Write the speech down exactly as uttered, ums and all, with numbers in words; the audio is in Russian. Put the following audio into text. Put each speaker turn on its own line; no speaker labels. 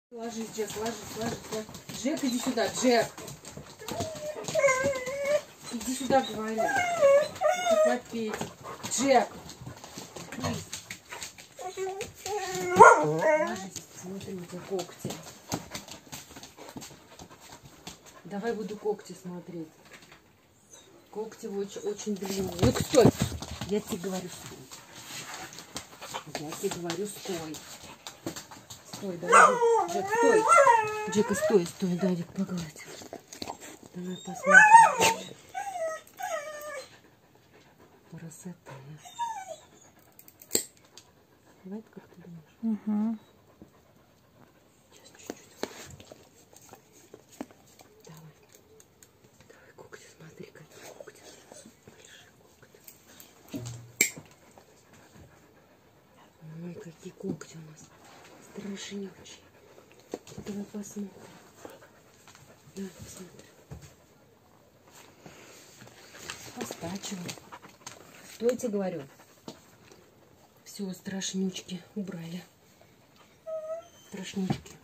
Ложись, Джек, ложись, ложись, ложись. Джек, иди сюда, Джек. Иди сюда, говорю. Иди попей. Джек. Ложись, смотри, у тебя когти. Давай буду когти смотреть. Когти очень, очень длинные. Ну, стой. Я тебе говорю, стой. Я тебе говорю, стой. Стой, давай. Джек, стой. Джека, стой, стой. Дарик, погладь. Давай посмотрим. Красота. Давай, как ты думаешь?
Угу.
Сейчас чуть-чуть. Давай. Давай когти, смотри, какие когти. Большие когти. Ой, какие когти у нас. Страшнючие. Давай посмотрим. Давай посмотрим. Постачиваем. Стойте, говорю. Все, страшнючки убрали. Страшнючки.